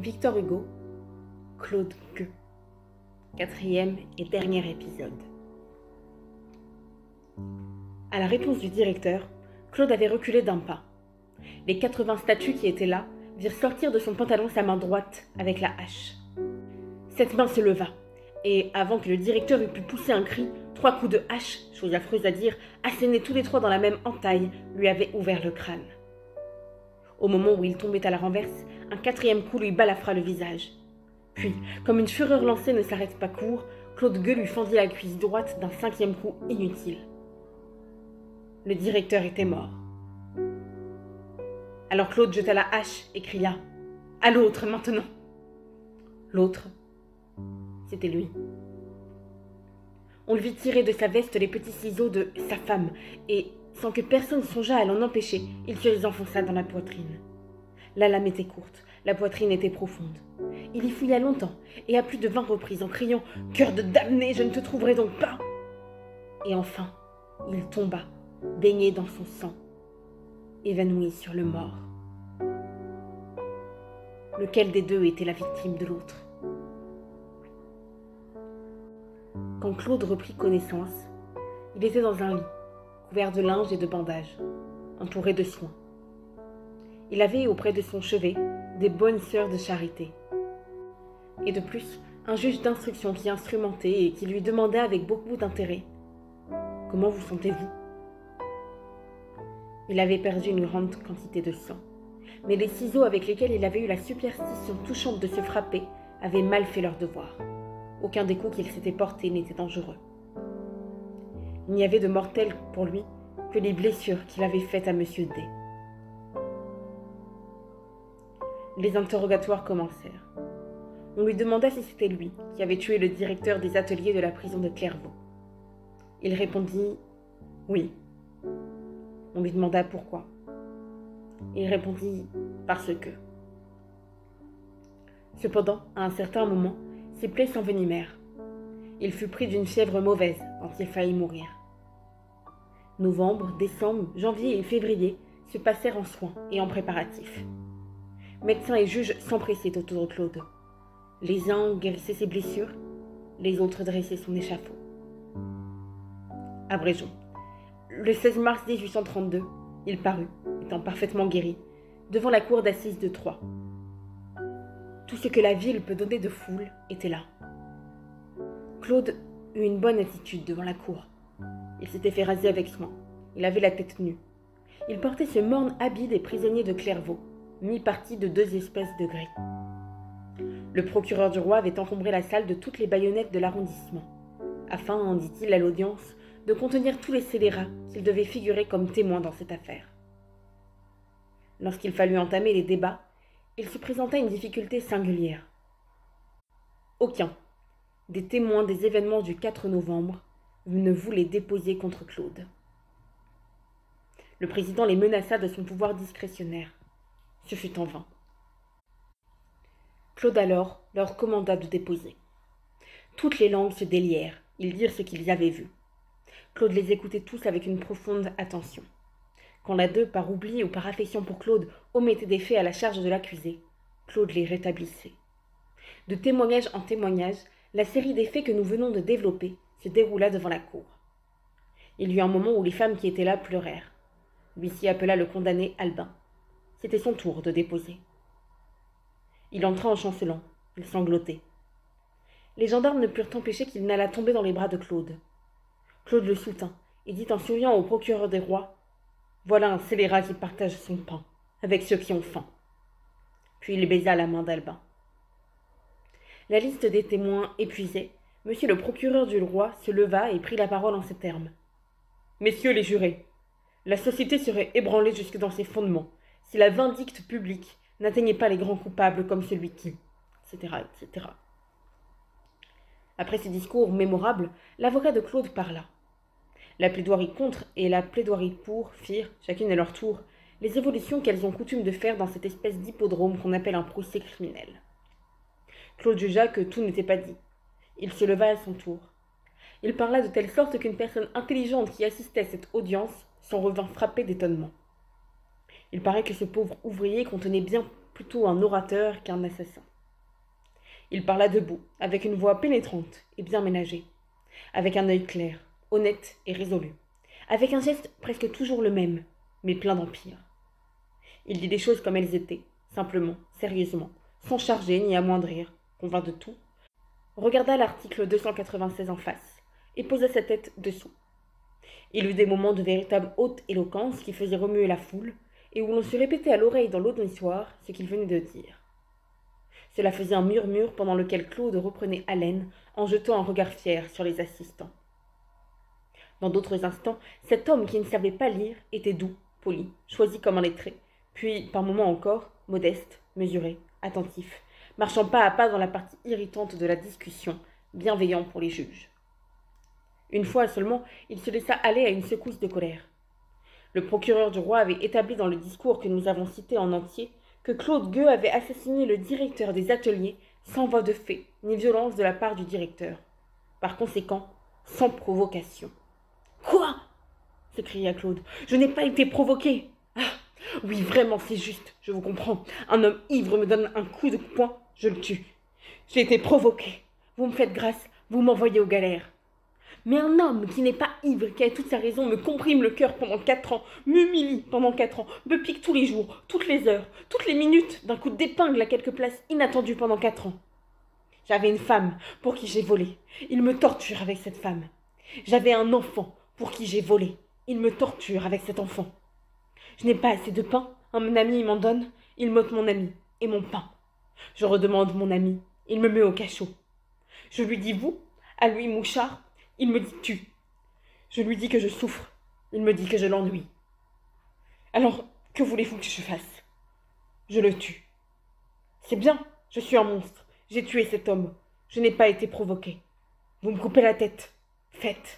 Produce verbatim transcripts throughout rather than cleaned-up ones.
Victor Hugo, Claude Gueux. Quatrième et dernier épisode. À la réponse du directeur, Claude avait reculé d'un pas. Les quatre-vingts statues qui étaient là virent sortir de son pantalon sa main droite avec la hache. Cette main se leva, et avant que le directeur eût pu pousser un cri, trois coups de hache, chose affreuse à dire, assénés tous les trois dans la même entaille, lui avaient ouvert le crâne. Au moment où il tombait à la renverse, un quatrième coup lui balafra le visage. Puis, comme une fureur lancée ne s'arrête pas court, Claude Gueux lui fendit la cuisse droite d'un cinquième coup inutile. Le directeur était mort. Alors Claude jeta la hache et cria « À l'autre, maintenant !» L'autre, c'était lui. On lui vit tirer de sa veste les petits ciseaux de sa femme, et, sans que personne songeât à l'en empêcher, il se les enfonça dans la poitrine. La lame était courte, la poitrine était profonde. Il y fouilla longtemps, et à plus de vingt reprises, en criant « Cœur de damné, je ne te trouverai donc pas !» Et enfin, il tomba, baigné dans son sang, évanoui sur le mort. Lequel des deux était la victime de l'autre? Quand Claude reprit connaissance, il était dans un lit, couvert de linge et de bandages, entouré de soins. Il avait auprès de son chevet des bonnes sœurs de charité. Et de plus, un juge d'instruction qui instrumentait et qui lui demandait avec beaucoup d'intérêt « Comment vous sentez-vous » Il avait perdu une grande quantité de sang, mais les ciseaux avec lesquels il avait eu la superstition touchante de se frapper avaient mal fait leur devoir. Aucun des coups qu'il s'était portés n'était dangereux. Il n'y avait de mortel pour lui que les blessures qu'il avait faites à Monsieur D. Les interrogatoires commencèrent. On lui demanda si c'était lui qui avait tué le directeur des ateliers de la prison de Clairvaux. Il répondit « Oui ». On lui demanda pourquoi. Il répondit « Parce que ». Cependant, à un certain moment, ses plaies s'envenimèrent. Il fut pris d'une fièvre mauvaise quand il faillit mourir. Novembre, décembre, janvier et février se passèrent en soins et en préparatifs. Médecins et juges s'empressaient autour de Claude. Les uns guérissaient ses blessures, les autres dressaient son échafaud. Abrégeons. Le seize mars mille huit cent trente-deux, il parut, étant parfaitement guéri, devant la cour d'assises de Troyes. Tout ce que la ville peut donner de foule était là. Claude eut une bonne attitude devant la cour. Il s'était fait raser avec soin. Il avait la tête nue. Il portait ce morne habit des prisonniers de Clairvaux, mi-parti de deux espèces de gris. Le procureur du roi avait encombré la salle de toutes les baïonnettes de l'arrondissement, afin, dit-il à l'audience, de contenir tous les scélérats qu'ils devaient figurer comme témoins dans cette affaire. Lorsqu'il fallut entamer les débats, il se présenta une difficulté singulière. Aucun des témoins des événements du quatre novembre ne voulait déposer contre Claude. Le président les menaça de son pouvoir discrétionnaire. Ce fut en vain. Claude alors leur commanda de déposer. Toutes les langues se délièrent, ils dirent ce qu'ils avaient vu. Claude les écoutait tous avec une profonde attention. Quand l'un d'eux, par oubli ou par affection pour Claude, omettait des faits à la charge de l'accusé, Claude les rétablissait. De témoignage en témoignage, la série des faits que nous venons de développer se déroula devant la cour. Il y eut un moment où les femmes qui étaient là pleurèrent. L'huissier appela le condamné Albin. C'était son tour de déposer. Il entra en chancelant, il sanglotait. Les gendarmes ne purent empêcher qu'il n'allât tomber dans les bras de Claude. Claude le soutint et dit en souriant au procureur des rois « Voilà un scélérat qui partage son pain avec ceux qui ont faim. » Puis il baisa la main d'Albin. La liste des témoins épuisée, monsieur le procureur du roi se leva et prit la parole en ces termes. « Messieurs les jurés, la société serait ébranlée jusque dans ses fondements si la vindicte publique n'atteignait pas les grands coupables comme celui qui, et cetera, et cetera. Après ces discours mémorables, l'avocat de Claude parla. La plaidoirie contre et la plaidoirie pour firent, chacune à leur tour, les évolutions qu'elles ont coutume de faire dans cette espèce d'hippodrome qu'on appelle un procès criminel. Claude jugea que tout n'était pas dit. Il se leva à son tour. Il parla de telle sorte qu'une personne intelligente qui assistait à cette audience s'en revint frappée d'étonnement. Il paraît que ce pauvre ouvrier contenait bien plutôt un orateur qu'un assassin. Il parla debout, avec une voix pénétrante et bien ménagée, avec un œil clair, honnête et résolu, avec un geste presque toujours le même, mais plein d'empire. Il dit les choses comme elles étaient, simplement, sérieusement, sans charger ni amoindrir, convainc de tout, regarda l'article deux cent quatre-vingt-seize en face et posa sa tête dessous. Il eut des moments de véritable haute éloquence qui faisaient remuer la foule et où l'on se répétait à l'oreille dans l'auditoire ce qu'il venait de dire. Cela faisait un murmure pendant lequel Claude reprenait haleine en jetant un regard fier sur les assistants. Dans d'autres instants, cet homme qui ne savait pas lire était doux, poli, choisi comme un lettré, puis, par moments encore, modeste, mesuré, attentif, marchant pas à pas dans la partie irritante de la discussion, bienveillant pour les juges. Une fois seulement, il se laissa aller à une secousse de colère. Le procureur du roi avait établi dans le discours que nous avons cité en entier que Claude Gueux avait assassiné le directeur des ateliers sans voie de fait ni violence de la part du directeur. Par conséquent, sans provocation. « Quoi » s'écria Claude. « Je n'ai pas été provoqué. »« Ah, oui, vraiment, c'est juste, je vous comprends. Un homme ivre me donne un coup de poing, je le tue. J'ai été provoqué. Vous me faites grâce, vous m'envoyez aux galères. Mais un homme qui n'est pas ivre, qui a toute sa raison, me comprime le cœur pendant quatre ans, m'humilie pendant quatre ans, me pique tous les jours, toutes les heures, toutes les minutes, d'un coup d'épingle à quelque place inattendue pendant quatre ans. J'avais une femme pour qui j'ai volé. Il me torture avec cette femme. J'avais un enfant pour qui j'ai volé. Il me torture avec cet enfant. Je n'ai pas assez de pain. Un ami m'en donne. Il m'ôte mon ami et mon pain. Je redemande mon ami. Il me met au cachot. Je lui dis vous, à lui mouchard. Il me dit tu. Je lui dis que je souffre. Il me dit que je l'ennuie. Alors, que voulez-vous que je fasse? Je le tue. C'est bien, je suis un monstre. J'ai tué cet homme. Je n'ai pas été provoqué. Vous me coupez la tête. Faites.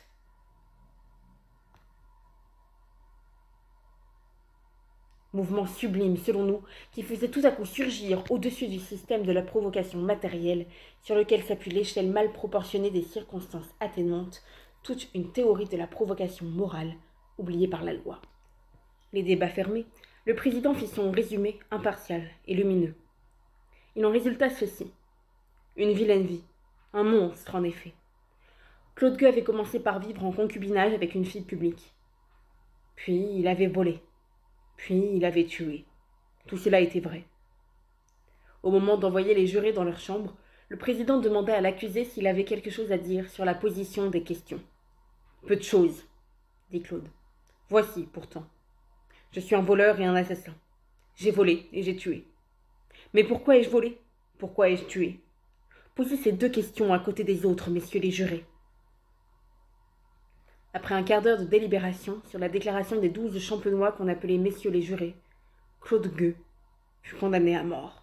Mouvement sublime, selon nous, qui faisait tout à coup surgir au-dessus du système de la provocation matérielle sur lequel s'appuie l'échelle mal proportionnée des circonstances atténuantes, toute une théorie de la provocation morale, oubliée par la loi. Les débats fermés, le président fit son résumé impartial et lumineux. Il en résulta ceci. Une vilaine vie, un monstre en effet. Claude Gueux avait commencé par vivre en concubinage avec une fille publique. Puis il avait volé. Puis il avait tué. Tout cela était vrai. Au moment d'envoyer les jurés dans leur chambre, le président demanda à l'accusé s'il avait quelque chose à dire sur la position des questions. « Peu de choses, » dit Claude. « Voici, pourtant. Je suis un voleur et un assassin. J'ai volé et j'ai tué. Mais pourquoi ai-je volé? Pourquoi ai-je tué? Posez ces deux questions à côté des autres, messieurs les jurés. » Après un quart d'heure de délibération sur la déclaration des douze champenois qu'on appelait messieurs les jurés, Claude Gueux fut condamné à mort.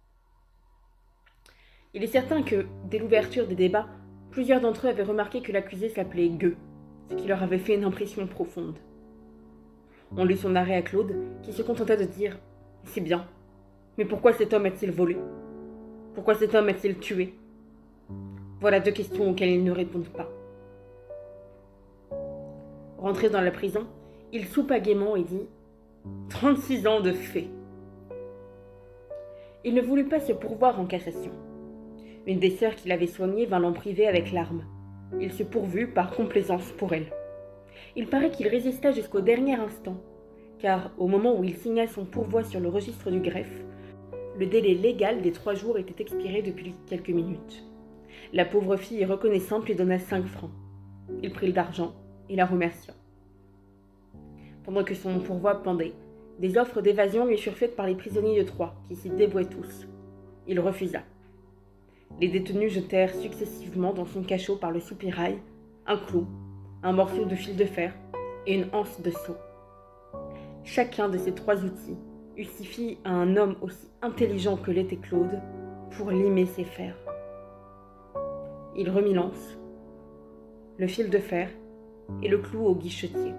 Il est certain que, dès l'ouverture des débats, plusieurs d'entre eux avaient remarqué que l'accusé s'appelait Gueux, ce qui leur avait fait une impression profonde. On lut son arrêt à Claude, qui se contenta de dire « C'est bien, mais pourquoi cet homme a-t-il volé? Pourquoi cet homme a-t-il tué ?» Voilà deux questions auxquelles ils ne répondent pas. Rentré dans la prison, il soupa gaiement et dit « Trente-six ans de fait !» Il ne voulut pas se pourvoir en cassation. Une des sœurs qui l'avait soigné vint l'en priver avec larmes. Il se pourvut par complaisance pour elle. Il paraît qu'il résista jusqu'au dernier instant, car au moment où il signa son pourvoi sur le registre du greffe, le délai légal des trois jours était expiré depuis quelques minutes. La pauvre fille reconnaissante lui donna cinq francs. Il prit l'argent et la remercia. Pendant que son pourvoi pendait, des offres d'évasion lui furent faites par les prisonniers de Troyes, qui s'y dévouaient tous. Il refusa. Les détenus jetèrent successivement dans son cachot par le soupirail un clou, un morceau de fil de fer et une anse de seau. Chacun de ces trois outils eût suffi à un homme aussi intelligent que l'était Claude pour limer ses fers. Il remit l'anse, le fil de fer et le clou au guichetier.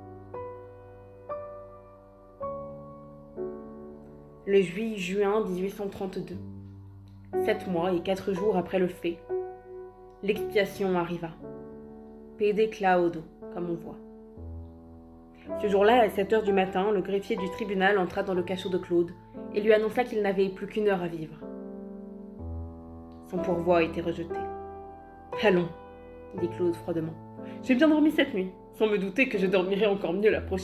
Le huit juin mille huit cent trente-deux, sept mois et quatre jours après le fait, l'expiation arriva. Pede claudo, comme on voit. Ce jour-là, à sept heures du matin, le greffier du tribunal entra dans le cachot de Claude et lui annonça qu'il n'avait plus qu'une heure à vivre. Son pourvoi a été rejeté. « Allons, » dit Claude froidement. « J'ai bien dormi cette nuit, sans me douter que je dormirai encore mieux la prochaine. »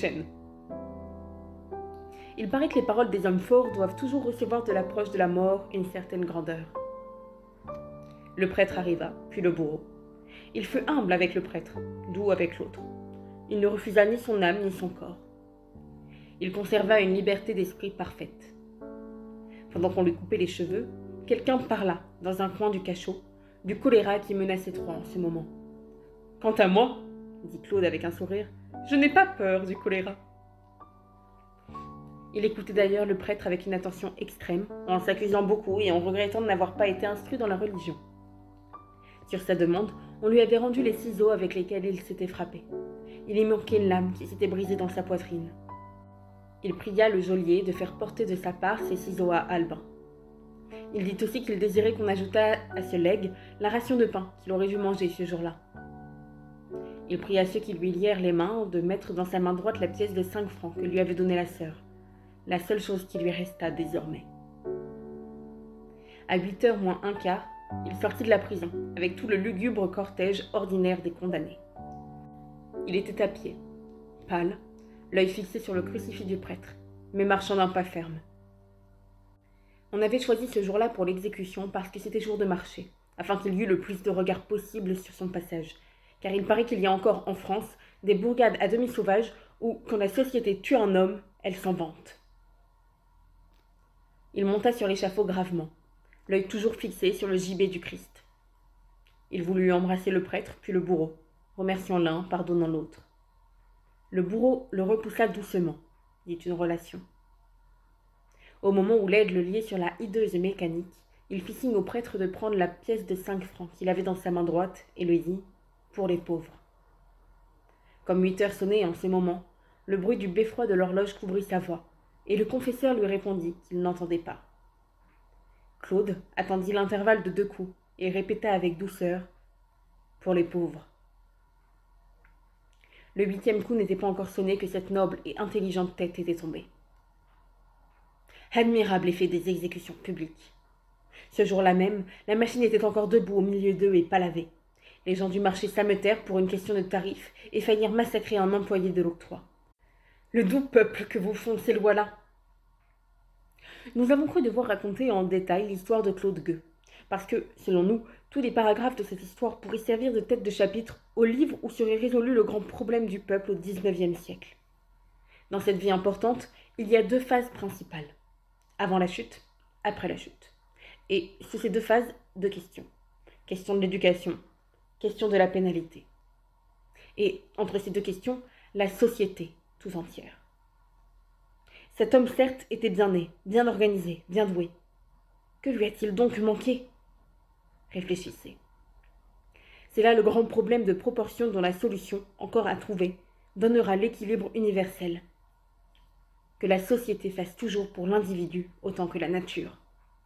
Il paraît que les paroles des hommes forts doivent toujours recevoir de l'approche de la mort une certaine grandeur. Le prêtre arriva, puis le bourreau. Il fut humble avec le prêtre, doux avec l'autre. Il ne refusa ni son âme ni son corps. Il conserva une liberté d'esprit parfaite. Pendant qu'on lui coupait les cheveux, quelqu'un parla, dans un coin du cachot, du choléra qui menaçait Troyes en ce moment. « Quant à moi, » dit Claude avec un sourire, « je n'ai pas peur du choléra. » Il écoutait d'ailleurs le prêtre avec une attention extrême, en s'accusant beaucoup et en regrettant de n'avoir pas été instruit dans la religion. Sur sa demande, on lui avait rendu les ciseaux avec lesquels il s'était frappé. Il y manquait une lame qui s'était brisée dans sa poitrine. Il pria le geôlier de faire porter de sa part ces ciseaux à Albin. Il dit aussi qu'il désirait qu'on ajoutât à ce legs la ration de pain qu'il aurait dû manger ce jour-là. Il pria ceux qui lui lièrent les mains de mettre dans sa main droite la pièce de cinq francs que lui avait donnée la sœur, la seule chose qui lui resta désormais. À huit heures moins un quart, il sortit de la prison, avec tout le lugubre cortège ordinaire des condamnés. Il était à pied, pâle, l'œil fixé sur le crucifix du prêtre, mais marchant d'un pas ferme. On avait choisi ce jour-là pour l'exécution parce que c'était jour de marché, afin qu'il y eût le plus de regards possible sur son passage, car il paraît qu'il y a encore en France des bourgades à demi sauvages où, quand la société tue un homme, elle s'en vante. Il monta sur l'échafaud gravement, l'œil toujours fixé sur le gibet du Christ. Il voulut embrasser le prêtre, puis le bourreau, remerciant l'un, pardonnant l'autre. Le bourreau le repoussa doucement, dit une relation. Au moment où l'aide le liait sur la hideuse mécanique, il fit signe au prêtre de prendre la pièce de cinq francs qu'il avait dans sa main droite et lui dit « Pour les pauvres ». Comme huit heures sonnaient en ce moment, le bruit du beffroi de l'horloge couvrit sa voix, et le confesseur lui répondit qu'il n'entendait pas. Claude attendit l'intervalle de deux coups et répéta avec douceur « Pour les pauvres ». Le huitième coup n'était pas encore sonné que cette noble et intelligente tête était tombée. Admirable effet des exécutions publiques. Ce jour-là même, la machine était encore debout au milieu d'eux et pas lavée. Les gens du marché s'ameutèrent pour une question de tarif et faillirent massacrer un employé de l'octroi. Le doux peuple que vous font ces lois-là. Nous avons cru devoir raconter en détail l'histoire de Claude Gueux, parce que, selon nous, tous les paragraphes de cette histoire pourraient servir de tête de chapitre au livre où serait résolu le grand problème du peuple au dix-neuvième siècle. Dans cette vie importante, il y a deux phases principales. Avant la chute, après la chute. Et sous ces deux phases, deux questions. Question de l'éducation, question de la pénalité. Et entre ces deux questions, la société tout entière. Cet homme, certes, était bien né, bien organisé, bien doué. Que lui a-t-il donc manqué? Réfléchissez. C'est là le grand problème de proportion dont la solution, encore à trouver, donnera l'équilibre universel. Que la société fasse toujours pour l'individu autant que la nature.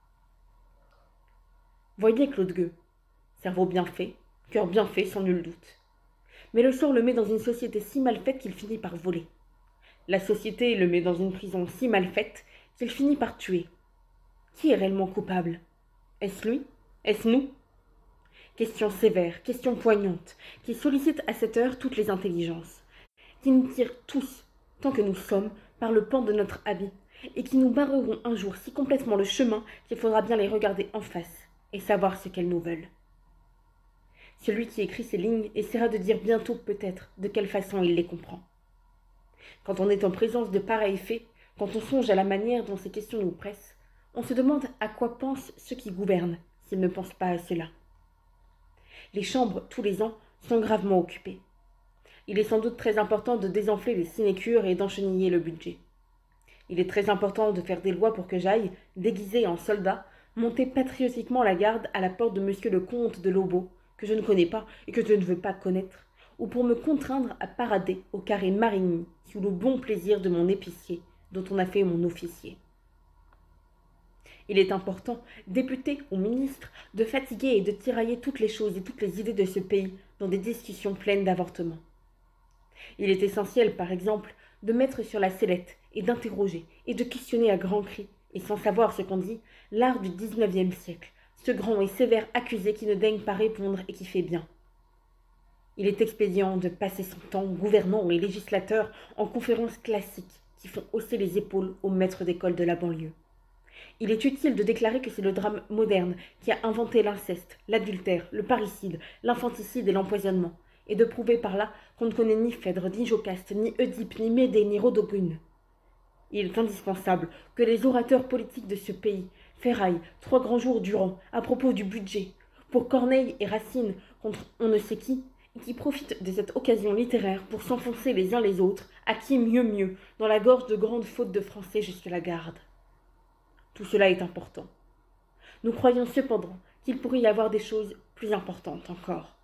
Voyez Claude Gueux, cerveau bien fait, cœur bien fait sans nul doute. Mais le sort le met dans une société si mal faite qu'il finit par voler. La société le met dans une prison si mal faite qu'il finit par tuer. Qui est réellement coupable? Est-ce lui? Est-ce nous? Question sévère, question poignante, qui sollicite à cette heure toutes les intelligences, qui nous tire tous, tant que nous sommes, par le pan de notre habit, et qui nous barreront un jour si complètement le chemin qu'il faudra bien les regarder en face et savoir ce qu'elles nous veulent. Celui qui écrit ces lignes essaiera de dire bientôt peut-être de quelle façon il les comprend. Quand on est en présence de pareils faits, quand on songe à la manière dont ces questions nous pressent, on se demande à quoi pensent ceux qui gouvernent s'ils ne pensent pas à cela. Les chambres, tous les ans, sont gravement occupées. Il est sans doute très important de désenfler les sinécures et d'encheniller le budget. Il est très important de faire des lois pour que j'aille, déguisé en soldat, monter patriotiquement la garde à la porte de monsieur le comte de Lobau, que je ne connais pas et que je ne veux pas connaître, ou pour me contraindre à parader au carré Marigny, sous le bon plaisir de mon épicier, dont on a fait mon officier. Il est important, député ou ministre, de fatiguer et de tirailler toutes les choses et toutes les idées de ce pays dans des discussions pleines d'avortements. Il est essentiel, par exemple, de mettre sur la sellette et d'interroger et de questionner à grands cris, et sans savoir ce qu'on dit, l'art du dix-neuvième siècle, ce grand et sévère accusé qui ne daigne pas répondre et qui fait bien. Il est expédient de passer son temps gouvernant et législateur en conférences classiques qui font hausser les épaules aux maîtres d'école de la banlieue. Il est utile de déclarer que c'est le drame moderne qui a inventé l'inceste, l'adultère, le parricide, l'infanticide et l'empoisonnement, et de prouver par là qu'on ne connaît ni Phèdre, ni Jocaste, ni Oedipe, ni Médée, ni Rodogune. Il est indispensable que les orateurs politiques de ce pays ferraillent trois grands jours durant à propos du budget, pour Corneille et Racine contre on ne sait qui, et qui profitent de cette occasion littéraire pour s'enfoncer les uns les autres, à qui mieux mieux, dans la gorge de grandes fautes de français jusqu'à la garde. Tout cela est important. Nous croyons cependant qu'il pourrait y avoir des choses plus importantes encore.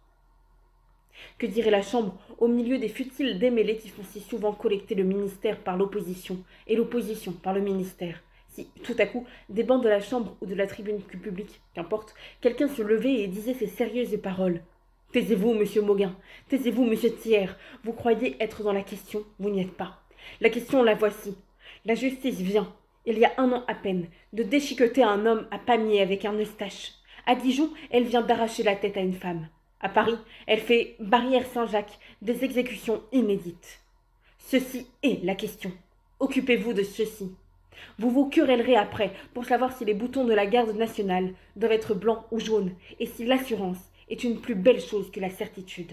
Que dirait la Chambre au milieu des futiles démêlés qui font si souvent collecter le ministère par l'opposition et l'opposition par le ministère, si, tout à coup, des bancs de la Chambre ou de la tribune publique, qu'importe, quelqu'un se levait et disait ces sérieuses paroles. « Taisez-vous, monsieur Mauguin, taisez-vous, monsieur Thiers, vous croyez être dans la question, vous n'y êtes pas. La question, la voici. La justice vient, il y a un an à peine, de déchiqueter un homme à Pamiers avec un eustache. À Dijon, elle vient d'arracher la tête à une femme. À Paris, elle fait Barrière-Saint-Jacques, des exécutions inédites. Ceci est la question. Occupez-vous de ceci. Vous vous querellerez après pour savoir si les boutons de la garde nationale doivent être blancs ou jaunes et si l'assurance est une plus belle chose que la certitude.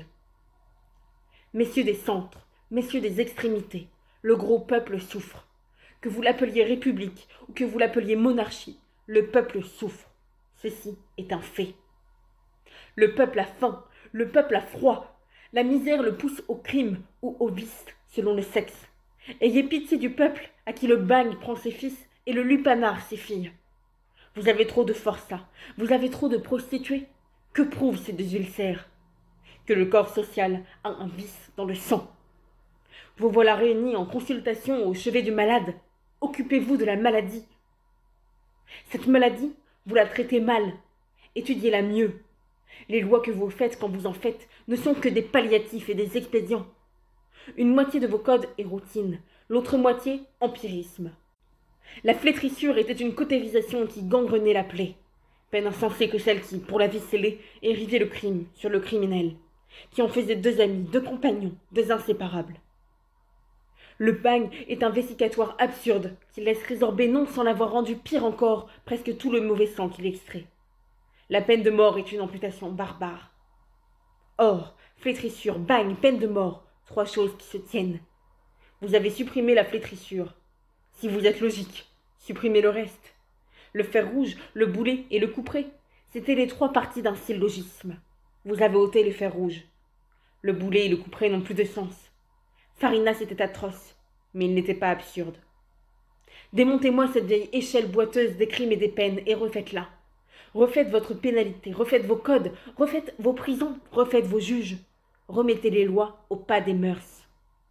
Messieurs des centres, messieurs des extrémités, le gros peuple souffre. Que vous l'appeliez république ou que vous l'appeliez monarchie, le peuple souffre. Ceci est un fait. Le peuple a faim, le peuple a froid. La misère le pousse au crime ou au vice, selon le sexe. Ayez pitié du peuple à qui le bagne prend ses fils et le lupanar ses filles. Vous avez trop de forçats, vous avez trop de prostituées. Que prouvent ces deux ulcères? Que le corps social a un vice dans le sang. Vous voilà réunis en consultation au chevet du malade. Occupez-vous de la maladie. Cette maladie, vous la traitez mal. Étudiez-la mieux. Les lois que vous faites quand vous en faites ne sont que des palliatifs et des expédients. Une moitié de vos codes est routine, l'autre moitié empirisme. La flétrissure était une cautérisation qui gangrenait la plaie, peine insensée que celle qui, pour la vie scellée, érigait le crime sur le criminel, qui en faisait deux amis, deux compagnons, deux inséparables. Le bagne est un vesicatoire absurde qui laisse résorber non sans l'avoir rendu pire encore presque tout le mauvais sang qu'il extrait. La peine de mort est une amputation barbare. Or, flétrissure, bagne, peine de mort, trois choses qui se tiennent. Vous avez supprimé la flétrissure. Si vous êtes logique, supprimez le reste. Le fer rouge, le boulet et le couperet, c'étaient les trois parties d'un syllogisme. Vous avez ôté le fer rouge. Le boulet et le couperet n'ont plus de sens. Farinas était atroce, mais il n'était pas absurde. Démontez-moi cette vieille échelle boiteuse des crimes et des peines et refaites-la. Refaites votre pénalité, refaites vos codes, refaites vos prisons, refaites vos juges. Remettez les lois au pas des mœurs.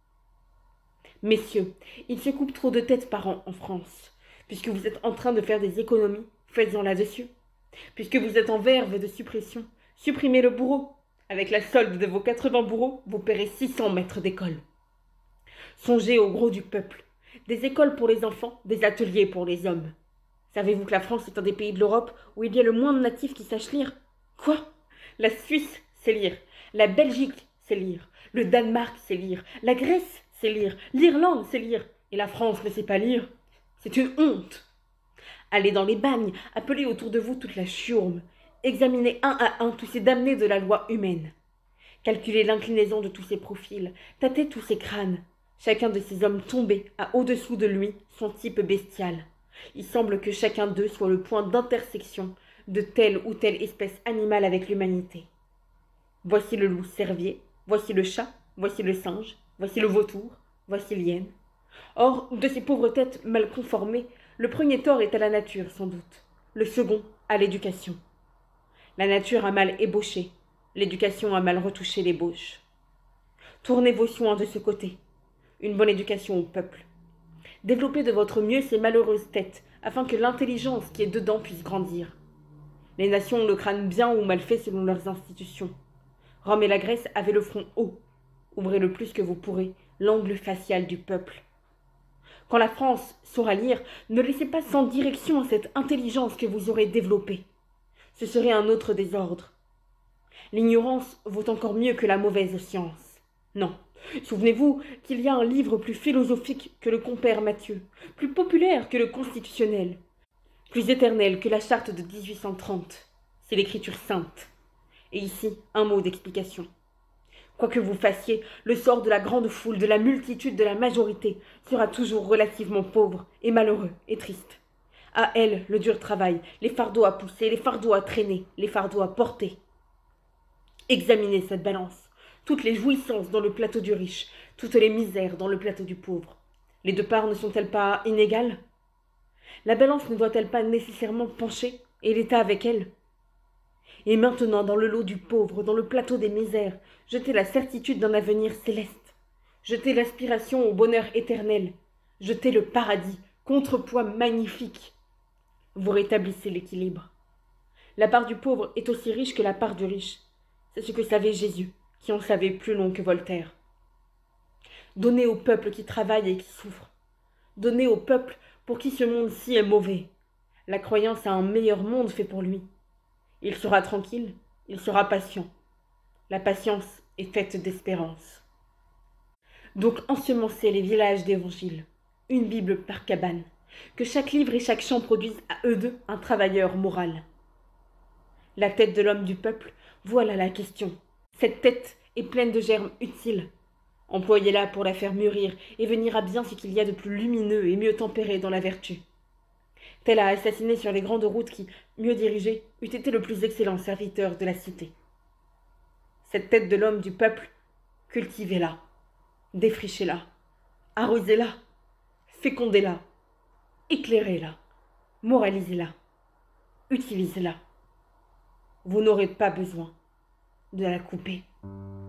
Messieurs, il se coupe trop de têtes par an en France. Puisque vous êtes en train de faire des économies, faites-en là-dessus. Puisque vous êtes en verve de suppression, supprimez le bourreau. Avec la solde de vos quatre-vingts bourreaux, vous paierez six cents maîtres d'école. Songez au gros du peuple. Des écoles pour les enfants, des ateliers pour les hommes. Savez-vous que la France est un des pays de l'Europe où il y a le moins de natifs qui sachent lire? Quoi? La Suisse sait lire. La Belgique sait lire. Le Danemark sait lire. La Grèce sait lire. L'Irlande sait lire. Et la France ne sait pas lire. C'est une honte. Allez dans les bagnes, appelez autour de vous toute la chiourme. Examinez un à un tous ces damnés de la loi humaine. Calculez l'inclinaison de tous ces profils. Tâtez tous ces crânes. Chacun de ces hommes tombés a au-dessous de lui son type bestial. Il semble que chacun d'eux soit le point d'intersection de telle ou telle espèce animale avec l'humanité. Voici le loup cervier, voici le chat, voici le singe, voici le vautour, voici l'hyène. Or, de ces pauvres têtes mal conformées, le premier tort est à la nature, sans doute, le second à l'éducation. La nature a mal ébauché, l'éducation a mal retouché l'ébauche. Tournez vos soins de ce côté, une bonne éducation au peuple. Développez de votre mieux ces malheureuses têtes, afin que l'intelligence qui est dedans puisse grandir. Les nations ont le crâne bien ou mal fait selon leurs institutions. Rome et la Grèce avaient le front haut. Ouvrez le plus que vous pourrez l'angle facial du peuple. Quand la France saura lire, ne laissez pas sans direction cette intelligence que vous aurez développée. ce serait un autre désordre. L'ignorance vaut encore mieux que la mauvaise science. Non, souvenez-vous qu'il y a un livre plus philosophique que le compère Matthieu, plus populaire que le constitutionnel, plus éternel que la charte de mille huit cent trente. C'est l'écriture sainte. Et ici, un mot d'explication. Quoi que vous fassiez, le sort de la grande foule, de la multitude, de la majorité, sera toujours relativement pauvre et malheureux et triste. À elle, le dur travail, les fardeaux à pousser, les fardeaux à traîner, les fardeaux à porter. Examinez cette balance. Toutes les jouissances dans le plateau du riche, toutes les misères dans le plateau du pauvre. Les deux parts ne sont-elles pas inégales? La balance ne doit-elle pas nécessairement pencher, et l'État avec elle? Et maintenant, dans le lot du pauvre, dans le plateau des misères, jetez la certitude d'un avenir céleste. Jetez l'aspiration au bonheur éternel. Jetez le paradis, contrepoids magnifique. Vous rétablissez l'équilibre. La part du pauvre est aussi riche que la part du riche. C'est ce que savait Jésus, qui en savait plus long que Voltaire. Donnez au peuple qui travaille et qui souffre. Donnez au peuple pour qui ce monde-ci est mauvais. La croyance à un meilleur monde fait pour lui. Il sera tranquille, il sera patient. La patience est faite d'espérance. Donc ensemencez les villages d'évangile, une Bible par cabane, que chaque livre et chaque chant produisent à eux deux un travailleur moral. La tête de l'homme du peuple, voilà la question. Cette tête est pleine de germes utiles. Employez-la pour la faire mûrir et venir à bien ce qu'il y a de plus lumineux et mieux tempéré dans la vertu. Tel à assassiner sur les grandes routes qui, mieux dirigées, eût été le plus excellent serviteur de la cité. Cette tête de l'homme du peuple, cultivez-la, défrichez-la, arrosez-la, fécondez-la, éclairez-la, moralisez-la, utilisez-la. Vous n'aurez pas besoin de la couper.